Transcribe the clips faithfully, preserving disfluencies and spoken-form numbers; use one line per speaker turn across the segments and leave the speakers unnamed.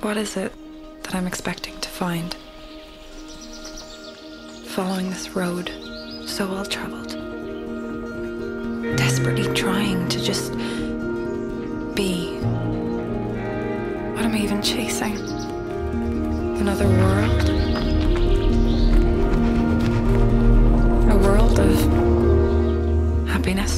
What is it that I'm expecting to find? Following this road, so well traveled. Desperately trying to just be. What am I even chasing? Another world? A world of happiness?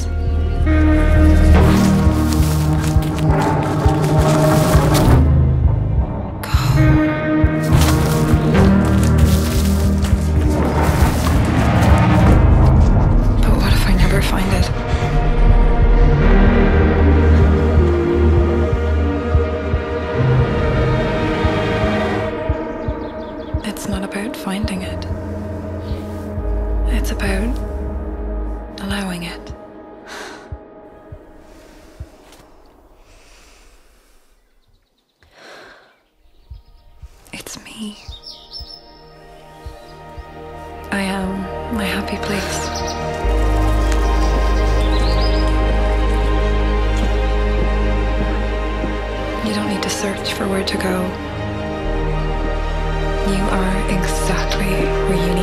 Find it. It's not about finding it. It's about allowing it. It's me. I am my happy place. You don't need to search for where to go. You are exactly where you